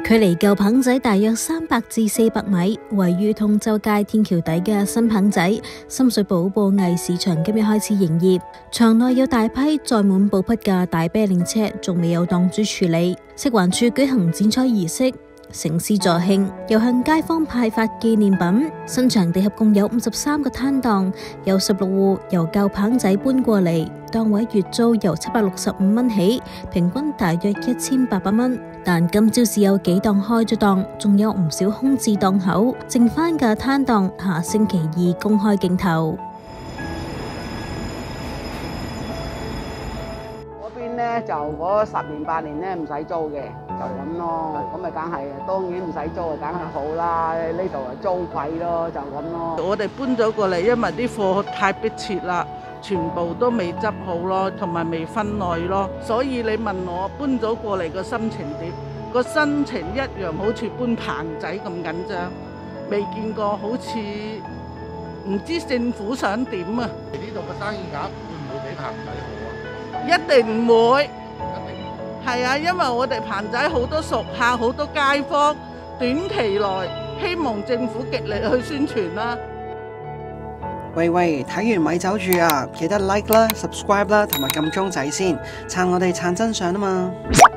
距離舊棚仔大約300至400米，位於通州街天橋底嘅新棚仔深水埗布藝市場今日開始營業，場內有大批載滿布匹嘅大啤令車，仲未有檔主處理。食環署舉行剪彩儀式，盛師助興，又向街坊派發紀念品。新場地合共有53個攤檔，有16戶由舊棚仔搬過嚟，檔位月租由765蚊起，平均大約1800蚊。但今朝只有幾檔開咗檔，仲有唔少空置檔口，剩返嘅攤檔下星期二公開競投。 嗰邊呢就嗰10年8年呢唔使租嘅，就咁咯。咁咪梗係，當然唔使租啊，梗係好啦。呢度啊租貴咯，就咁咯。 我哋搬咗過嚟，因為啲貨太迫切啦。全部都未執好咯，同埋未分類咯，所以你問我搬咗過嚟個心情點？個心情一樣好似搬棚仔咁緊張，未見過好似唔知政府想點啊！ 呢度嘅生意額會唔會比棚仔好啊？ 一定唔會， 一定唔會。 係啊，因為我哋棚仔好多熟客，好多街坊，短期內希望政府極力去宣傳啦。 喂，睇完咪走住啊！記得 like 啦、subscribe 啦，同埋撳鐘仔先，撐我哋撐真相啊嘛！